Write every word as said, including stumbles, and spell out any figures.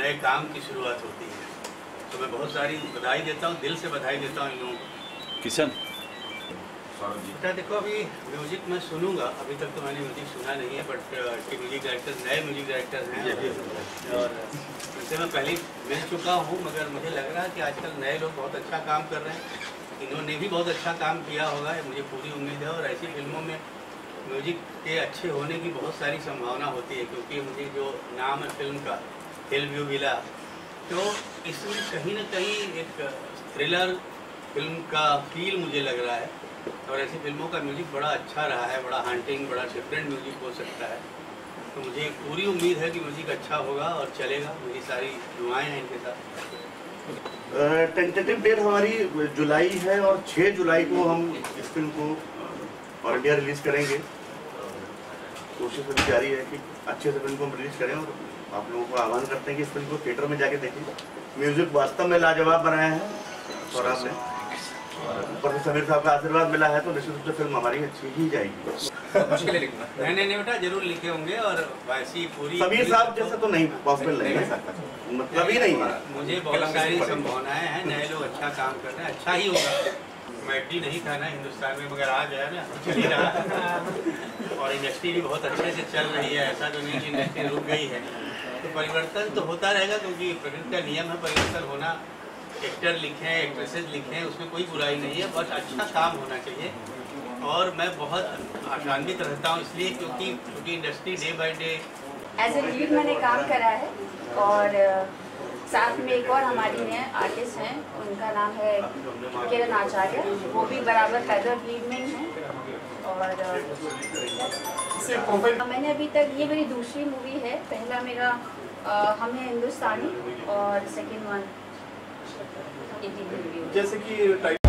नए काम की शुरुआत होती है। तो मैं बहुत सारी बधाई देता हूँ, दिल से बधाई देता हूँ इन लोगों को। किशन बेटा देखो, अभी म्यूजिक मैं सुनूंगा, अभी तक तो मैंने म्यूजिक सुना नहीं है, बट के म्यूजिक डायरेक्टर्स नए म्यूजिक डायरेक्टर्स हैं और उनसे मैं पहले मिल चुका हूँ, मगर मुझे लग रहा है कि आजकल नए लोग बहुत अच्छा काम कर रहे हैं। इन्होंने भी बहुत अच्छा काम किया होगा, मुझे पूरी उम्मीद है। और ऐसी फिल्मों में म्यूजिक के अच्छे होने की बहुत सारी संभावना होती है, क्योंकि मुझे जो नाम है फिल्म का, हिलव्यू विला, तो इसमें कहीं ना कहीं एक थ्रिलर फिल्म का फील मुझे लग रहा है। और ऐसी फिल्मों का म्यूजिक बड़ा अच्छा रहा है, बड़ा हंटिंग, बड़ा डिफरेंट म्यूजिक हो सकता है। तो मुझे पूरी उम्मीद है कि म्यूजिक अच्छा होगा और चलेगा। मेरी सारी दुआएं हैं इनके साथ। टेंटेटिव डेट हमारी जुलाई है और छह जुलाई को हम इस फिल्म को ऑल इंडिया रिलीज करेंगे। कोशिश अभी जारी है कि अच्छे से फिल्म को हम रिलीज करें और आप लोगों को आह्वान करते हैं कि इस फिल्म को थिएटर में जाके देखें। म्यूजिक वास्तव में लाजवाब बनाया है और आपने ऊपर से समीर साहब का आशीर्वाद मिला है, तो निश्चित रूप से फिल्म हमारी अच्छी ही जाएगी। मुश्किल लिखना नहीं नहीं नहीं बेटा, जरूर लिखे होंगे। और वैसी पूरी समीर साहब जैसा तो नहीं पॉसिबल नहीं है, मतलब ही नहीं है। मुझे बहुत सारी संभावनाएं हैं, नए लोग अच्छा काम कर रहे हैं, अच्छा ही होगा। कॉमेडी नहीं था ना हिंदुस्तान में, मगर आ गया ना, चल ही रहा है। और इंडस्ट्री भी बहुत अच्छे से चल रही है, ऐसा तो नहीं कि इंडस्ट्री रुक गई है। तो परिवर्तन तो होता रहेगा, क्योंकि प्रकृति का नियम है परिवर्तन होना। एक्टर लिखें, एक्ट्रेसेस लिखें, उसमें कोई बुराई नहीं है, बस अच्छा काम होना चाहिए। और मैं बहुत आशान्वित रहता हूँ इसलिए क्योंकि क्योंकि industry day by day as a lead मैंने काम करा है। और साथ में एक और हमारी नए आर्टिस्ट हैं, उनका नाम है किरण आचार्य, वो भी बराबर पैदल लीड में ही हैं। और मैंने अभी तक, ये मेरी दूसरी मूवी है। पहला मेरा हम है हिंदुस्तानी और सेकेंड वन जैसे कि